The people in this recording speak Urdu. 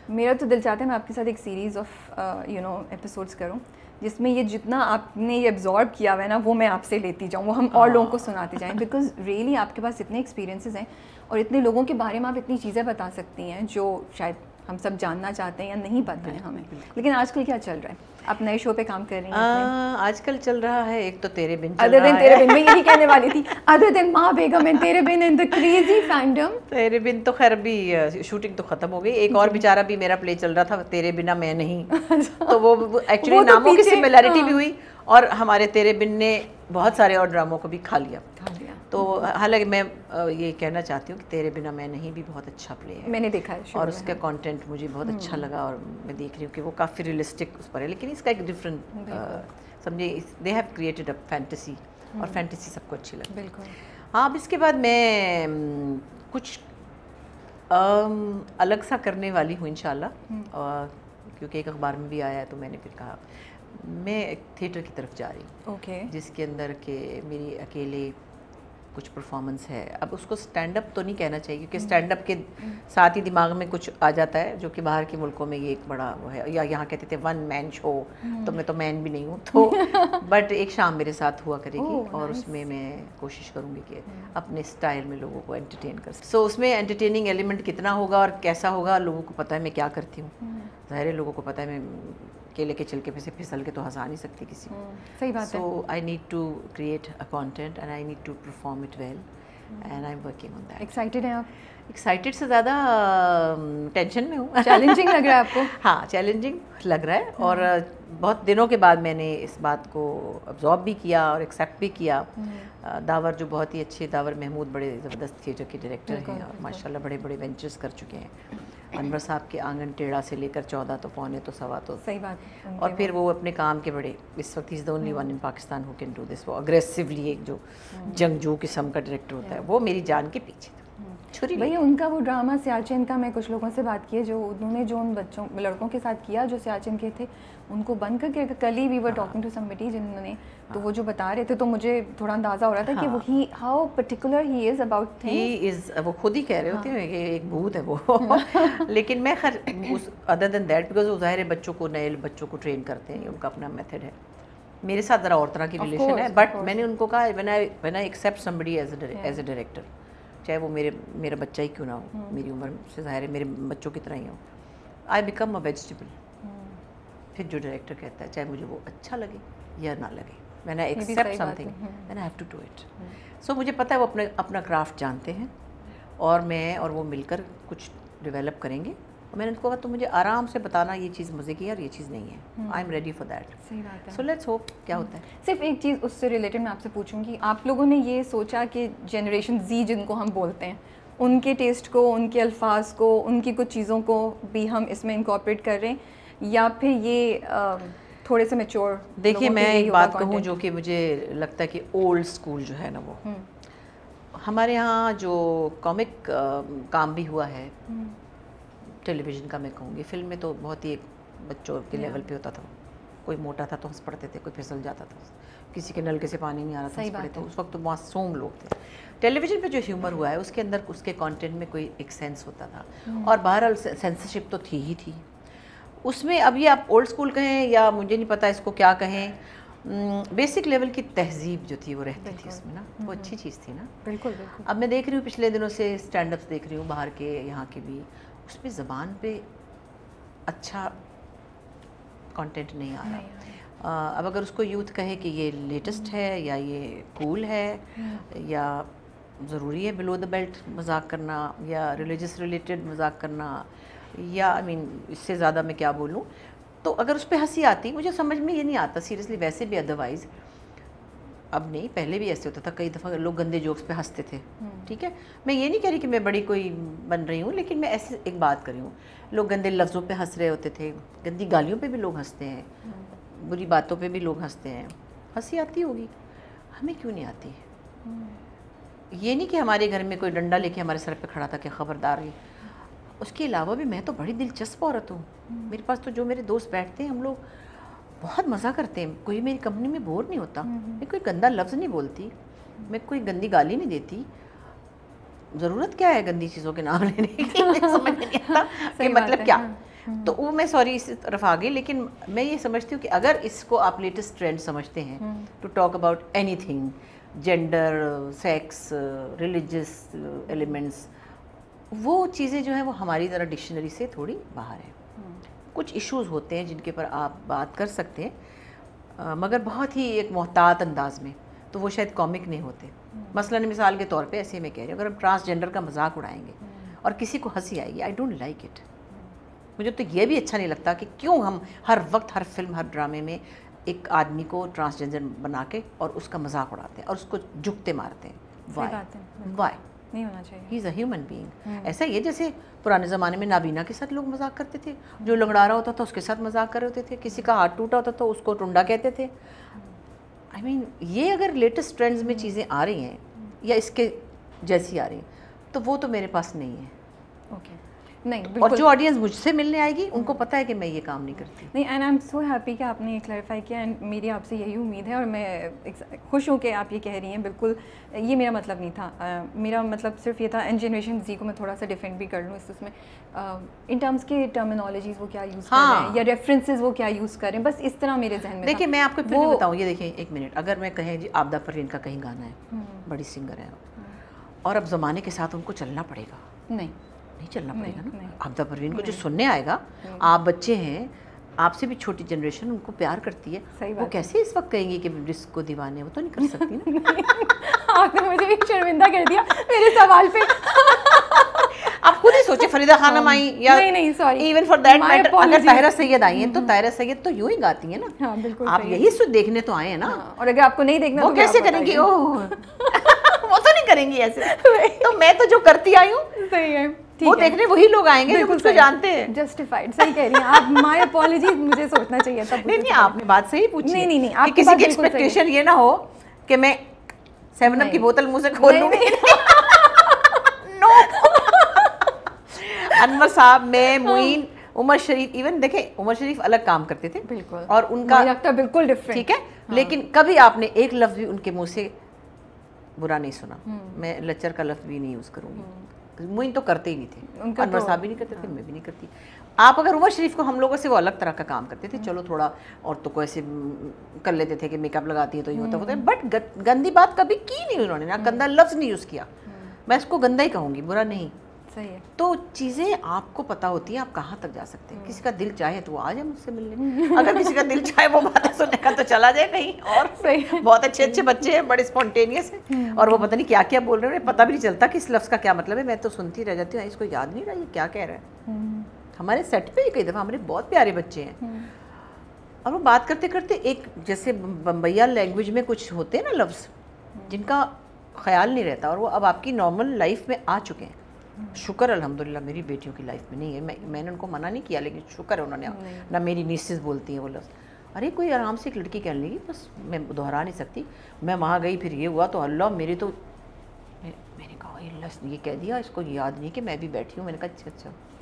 میرا تو دل چاہتا ہے میں آپ کے ساتھ ایک سیریز آف ایپیسوڈس کروں جس میں یہ جتنا آپ نے یہ ایبزارب کیا ہوا ہے نا وہ میں آپ سے لیتی جاؤں, وہ ہم اور لوگوں کو سناتے جائیں, بیکاز ریئلی آپ کے پاس اتنے ایکسپیرینسز ہیں اور اتنے لوگوں کے بارے میں آپ اتنی چیزیں بتا سکتی ہیں جو شاید ہم سب جاننا چاہتے ہیں یا نہیں پتہ ہے ہمیں. لیکن آج کل کیا چل رہا ہے؟ آپ نئے شو پہ کام کر رہی ہیں. آج کل چل رہا ہے ایک تو تیرے بن, ادر دین تیرے بن, میں یہی کہنے والی تھی, ادر دین ماں بیگم and Tere Bin and the crazy fandom. Tere Bin تو خیر ابھی شوٹنگ تو ختم ہو گئی. ایک اور بیچارہ بھی میرا پلے چل رہا تھا تیرے بنا میں نہیں, تو وہ ایکچولی ناموں کی سملیرٹی بھی ہوئی اور ہمارے تیرے بن نے بہت سارے اور ڈراموں کو بھی کھا لیا. تو حالانکہ میں یہ کہنا چاہتی ہوں کہ تیرے بنا میں نہیں بھی بہت اچھا پلے ہے, میں نے دیکھا ہے اور اس کا کانٹینٹ مجھے بہت اچھا لگا اور میں دیکھ رہی ہوں کہ وہ کافی ریئلسٹک اس پر ہے, لیکن اس کا ایک ڈفرینٹ سمجھے they have created a fantasy, اور فینٹیسی سب کو اچھی لگی. بالکل. ہاں اب اس کے بعد میں کچھ الگ سا کرنے والی ہوں انشاءاللہ, کیونکہ ایک اخبار میں بھی آیا ہے تو میں نے پھر کہا میں ایک تھیٹر کی طرف جا رہی ہوں جس کے اندر کہ میری اکیلے کچھ پرفارمنس ہے. اب اس کو سٹینڈ اپ تو نہیں کہنا چاہیے کیونکہ سٹینڈ اپ کے ساتھ ہی دماغ میں کچھ آ جاتا ہے جو کہ باہر کے ملکوں میں یہ ایک بڑا وہ ہے, یا یہاں کہتے تھے ون مین شو, تو میں تو مین بھی نہیں ہوں تو بٹ ایک شام میرے ساتھ ہوا کرے گی اور اس میں میں کوشش کروں گی کہ اپنے اسٹائل میں لوگوں کو انٹرٹین کر سکوں. سو اس میں انٹرٹیننگ ایلیمنٹ کتنا ہوگا اور کیسا ہوگا لوگوں کو پتہ ہے میں کیا کرتی ہوں. ظاہر ہے لوگوں کو پتہ ہے میں اکیلے کے چل کے پھسل کے تو ہنسا نہیں سکتی کسی کو. صحیح بات ہے. So I need to create a content and I need to perform it well and I am working on that. Excited ہیں آپ؟ ایکسائٹیڈ سے زیادہ ٹینشن میں ہوں. چیلنجنگ لگ رہا ہے آپ کو؟ ہاں چیلنجنگ لگ رہا ہے, اور بہت دنوں کے بعد میں نے اس بات کو ابزارب بھی کیا اور ایکسیپٹ بھی کیا. داور جو بہت ہی اچھے, داور محمود بڑے زبردست تھیٹر کے ڈائریکٹر ہیں اور ماشاء اللہ بڑے بڑے وینچرز کر چکے ہیں. انور صاحب کے آنگن ٹیڑھا سے لے کر 14 تو پونے تو سوا تو. صحیح بات ہے. اور پھر وہ اپنے کام کے بڑے, اس وقت is the only one in Pakistan who can do this. وہ اگریسولی ایک جو جنگجو قسم کا ڈائریکٹر ہوتا ہے وہ میری جان کے پیچھے تھا. بھیا ان کا وہ ڈرامہ سیاچن کا, میں کچھ لوگوں سے بات کی ہے جو انہوں نے جو ان بچوں لڑکوں کے ساتھ کیا جو سیاچن کے تھے, ان کو بند کر کے کل ہی we were talking to somebody جنہوں نے, تو وہ جو بتا رہے تھے تو مجھے تھوڑا اندازہ ہو رہا تھا کہ وہ how particular he is about things. وہ خود ہی کہہ رہے ہوتے ہیں کہ ایک بھوت ہے وہ. لیکن میں خیر ادر دین دیٹ بیکاز وہ ظاہر ہے بچوں کو, نئے بچوں کو ٹرین کرتے ہیں, ان کا اپنا میتھڈ ہے. میرے ساتھ ذرا اور طرح کی ریلیشن ہے, بٹ میں نے ان کو کہا when I accept somebody as a director, چاہے وہ میرا بچہ ہی کیوں نہ ہو, میری عمر سے ظاہر ہے میرے بچوں کی طرح ہی ہو, I become a vegetable. پھر جو ڈائریکٹر کہتا ہے چاہے مجھے وہ اچھا لگے یا نہ لگے, when I accept something then I have to do it. So مجھے پتہ ہے وہ اپنا کرافٹ جانتے ہیں اور میں اور وہ مل کر کچھ ڈیولپ کریں گے. اور میں نے ان کو کہا تو مجھے آرام سے بتانا یہ چیز مزے کی ہے اور یہ چیز نہیں ہے. I am ready for that. صحیح بات ہے. سو لیٹس ہوپ کیا ہوتا ہے. صرف ایک چیز اس سے ریلیٹڈ میں آپ سے پوچھوں گی, آپ لوگوں نے یہ سوچا کہ جنریشن زی جن کو ہم بولتے ہیں, ان کے ٹیسٹ کو, ان کے الفاظ کو, ان کی کچھ چیزوں کو بھی ہم اس میں انکارپوریٹ کر رہے ہیں, یا پھر یہ تھوڑے سے میچور؟ دیکھیے میں ایک بات کہوں جو کہ مجھے لگتا ہے کہ اولڈ اسکول جو ہے نا, وہ ہمارے یہاں جو کامک کام بھی ہوا ہے, ٹیلی ویژن کا میں کہوں گی, فلم میں تو بہت ہی ایک بچوں کے لیول پہ ہوتا تھا. کوئی موٹا تھا تو ہنس پڑتے تھے, کوئی پھسل جاتا تھا, کسی کے نلکے سے پانی نہیں آ رہا تھا, ہنس پڑے تھے. اس وقت تو معصوم لوگ تھے. ٹیلی ویژن پہ جو ہیومر ہوا ہے اس کے اندر اس کے کانٹینٹ میں کوئی ایک سینس ہوتا تھا, اور بہرحال سینسرشپ تو تھی ہی تھی اس میں. اب یہ آپ اولڈ اسکول کہیں یا مجھے نہیں پتا اس کو کیا کہیں, بیسک لیول کی تہذیب جو تھی وہ رہتی تھی اس میں نا, وہ اچھی چیز تھی نا. بالکل بالکل. اب میں دیکھ رہی ہوں پچھلے دنوں سے اسٹینڈ اپس دیکھ رہی ہوں باہر کے یہاں کے بھی, اس پہ زبان پہ اچھا کانٹینٹ نہیں آ رہا. اب اگر اس کو یوتھ کہے کہ یہ لیٹسٹ ہے یا یہ کول ہے یا ضروری ہے بلو دا بیلٹ مذاق کرنا یا ریلیجس ریلیٹڈ مذاق کرنا, یا آئی مین اس سے زیادہ میں کیا بولوں, تو اگر اس پہ ہنسی آتی, مجھے سمجھ میں یہ نہیں آتا سیریسلی. ویسے بھی ادروائز اب نہیں, پہلے بھی ایسے ہوتا تھا, کئی دفعہ لوگ گندے جوکس پہ ہنستے تھے. ٹھیک ہے, میں یہ نہیں کہہ رہی کہ میں بڑی کوئی بن رہی ہوں, لیکن میں ایسے ایک بات کر رہی ہوں, لوگ گندے لفظوں پہ ہنس رہے ہوتے تھے, گندی گالیوں پہ بھی لوگ ہنستے ہیں, بری باتوں پہ بھی لوگ ہنستے ہیں. ہنسی آتی ہوگی, ہمیں کیوں نہیں آتی؟ یہ نہیں کہ ہمارے گھر میں کوئی ڈنڈا لے کے ہمارے سر پہ کھڑا تھا کہ خبردار. اس کے علاوہ بھی میں تو بڑی دلچسپ عورت ہوں. میرے پاس تو جو میرے دوست بیٹھتے ہیں, ہم لوگ بہت مزہ کرتے ہیں. کوئی میری کمپنی میں بور نہیں ہوتا. میں کوئی گندا لفظ نہیں بولتی, میں کوئی گندی گالی نہیں دیتی. ضرورت کیا ہے گندی چیزوں کے نام لینے کی؟ سمجھ نہیں آتا کہ مطلب کیا. تو وہ میں سوری اس طرف آ گئی، لیکن میں یہ سمجھتی ہوں کہ اگر اس کو آپ لیٹسٹ ٹرینڈ سمجھتے ہیں to talk about anything, gender, sex, religious elements, وہ چیزیں جو ہیں وہ ہماری ذرا ڈکشنری سے تھوڑی باہر ہیں. کچھ ایشوز ہوتے ہیں جن کے پر آپ بات کر سکتے ہیں، مگر بہت ہی ایک محتاط انداز میں، تو وہ شاید کامک نہیں ہوتے. مثلاً مثال کے طور پہ ایسے میں کہہ رہی ہوں، اگر ہم ٹرانسجینڈر کا مذاق اڑائیں گے اور کسی کو ہنسی آئے گی، آئی ڈونٹ لائک اٹ. مجھے تو یہ بھی اچھا نہیں لگتا کہ کیوں ہم ہر وقت ہر فلم ہر ڈرامے میں ایک آدمی کو ٹرانسجینڈر بنا کے اور اس کا مذاق اڑاتے ہیں اور اس کو جھکتے مارتے ہیں. وائی نہیں ہونا چاہیے. He is a human being. ایسا یہ جیسے پرانے زمانے میں نابینا کے ساتھ لوگ مذاق کرتے تھے، جو لنگڑا رہا ہوتا تھا اس کے ساتھ مذاق کر رہے ہوتے تھے، کسی کا ہاتھ ٹوٹا ہوتا تھا اس کو ٹنڈا کہتے تھے. آئی مین یہ اگر لیٹسٹ ٹرینڈز میں چیزیں آ رہی ہیں یا اس کے جیسی آ رہی ہیں تو وہ تو میرے پاس نہیں ہے. اوکے نہیں، اور جو آڈینس مجھ سے ملنے آئے گی ان کو پتہ ہے کہ میں یہ کام نہیں کرتی. نہیں، and I am so happy کہ آپ نے یہ کلیریفائی کیا، اینڈ میری آپ سے یہی امید ہے اور میں خوش ہوں کہ آپ یہ کہہ رہی ہیں. بالکل یہ میرا مطلب نہیں تھا. میرا مطلب صرف یہ تھا این جنریشن زی کو میں تھوڑا سا ڈیفینڈ بھی کر لوں اس میں، ان ٹرمس کے ٹرمینالوجیز وہ کیا یوز کر رہے ہیں یا ریفرنسز وہ کیا یوز کر رہے ہیں، بس اس طرح میرے ذہن میں. دیکھیں میں آپ کو پھر بتاؤں، یہ دیکھیں ایک منٹ، اگر میں کہیں جی آبدہ پروین کا کہیں گانا ہے، بڑی سنگر ہے اور اب زمانے کے ساتھ ان کو چلنا پڑے گا. نہیں چلنا پڑے گا نا. آبدہ پروین کو جو سننے آئے گا، آپ بچے ہیں، آپ سے بھی چھوٹی جنریشن ان کو پیار کرتی ہے، وہ کیسے اس وقت کہیں گی کہ ڈسک کو دیوانے، وہ تو نہیں کر سکتی نا. آپ نے مجھے بھی شرمندہ کر دیا میرے سوال پہ. آپ خود ہی سوچے فریدہ خانم آئی یا ایون فار دیٹ میٹر اگر طاہرہ سید آئی ہیں تو طاہرہ سید تو یوں ہی گاتی ہیں نا. آپ یہی سو دیکھنے تو آئے ہیں نا، اور اگر آپ کو نہیں دیکھنا وہ کیسے کریں گی؟ وہ تو نہیں کریں گی ایسے. تو میں تو جو کرتی آئی ہوں صحیح ہے، وہ دیکھنے وہی لوگ آئیں گے جو مجھ کو جانتے ہیں. جسٹیفائڈ، صحیح کہہ رہی ہیں آپ. مائی اپالوجیز، مجھے سوچنا چاہیے تھا. نہیں آپ نے بات صحیح پوچھی. نہیں کہ کسی کی ایکسپیکٹیشن یہ نہ ہو کہ میں 7 اپ کی بوتل منہ سے کھول لوں گی. انور صاحب، میں، معین، عمر شریف، ایون دیکھیں عمر شریف الگ کام کرتے تھے بالکل، اور ان کا لگتا بالکل ڈفرینٹ، ٹھیک ہے، لیکن کبھی آپ نے ایک لفظ بھی ان کے منہ سے برا نہیں سنا. میں لچر کا لفظ بھی نہیں یوز کروں گی. معین تو کرتے ہی نہیں تھے، انور صاحب بھی نہیں کرتے تھے، میں بھی نہیں کرتی. آپ اگر عمر شریف کو ہم لوگوں سے وہ الگ طرح کا کام کرتے تھے، چلو تھوڑا عورتوں کو ایسے کر لیتے تھے کہ میک اپ لگاتی ہے تو یہ ہوتا ہے، بٹ گندی بات کبھی کی نہیں انہوں نے، نہ گندا لفظ نہیں یوز کیا. میں اس کو گندا ہی کہوں گی، برا نہیں. تو چیزیں آپ کو پتہ ہوتی ہیں آپ کہاں تک جا سکتے ہیں. کسی کا دل چاہے تو وہ آ جائے مجھ سے ملنے، اگر کسی کا دل چاہے وہ باتیں سننے کا تو چلا جائے کہیں اور. بہت اچھے اچھے بچے ہیں، بڑے اسپونٹینیس ہیں اور وہ پتہ نہیں کیا کیا بول رہے ہیں، پتہ بھی نہیں چلتا کہ اس لفظ کا کیا مطلب ہے. میں تو سنتی رہ جاتی ہوں، اس کو یاد نہیں رہا یہ کیا کہہ رہا ہے. ہمارے سیٹ پہ کئی دفعہ ہمارے بہت پیارے بچے ہیں اور وہ بات کرتے کرتے ایک جیسے بمبئیا لینگویج میں کچھ ہوتے ہیں نا لفظ جن کا خیال نہیں رہتا، اور وہ اب آپ کی نارمل لائف میں آ چکے ہیں. شکر الحمدللہ میری بیٹیوں کی لائف میں نہیں ہے. میں نے ان کو منع نہیں کیا، لیکن شکر ہے انہوں نے نہ. میری نیسز بولتی ہیں وہ لفظ. ارے کوئی آرام سے ایک لڑکی کہنے لگی، بس میں دہرا نہیں سکتی. میں وہاں گئی، پھر یہ ہوا تو اللہ میری تو میں نے کہا یہ کہہ دیا، اس کو یاد نہیں کہ میں بھی بیٹھی ہوں. میں نے کہا اچھا